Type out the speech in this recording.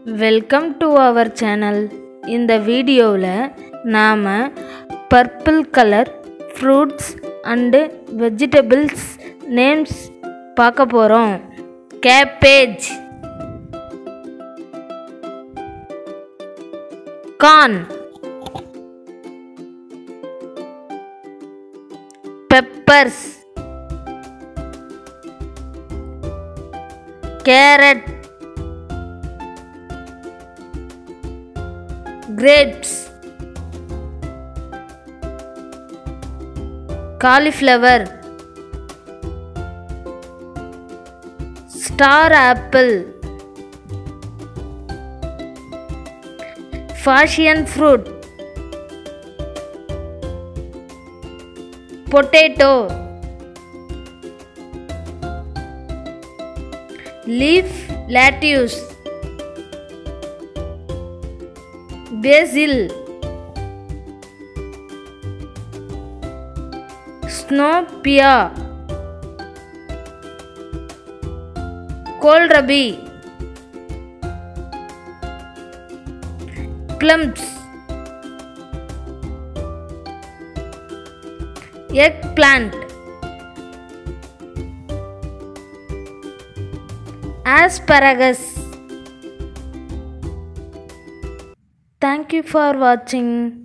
Welcome to our channel. இந்த வீடியோவில் நாம் purple colour fruits and vegetables names பார்க்க போகிறோம். Cabbage, corn, peppers, carrot, grapes, cauliflower, star apple, passion fruit, potato, leaf lettuce, basil, snow pear, kohlrabi, plums, eggplant, asparagus. Thank you for watching.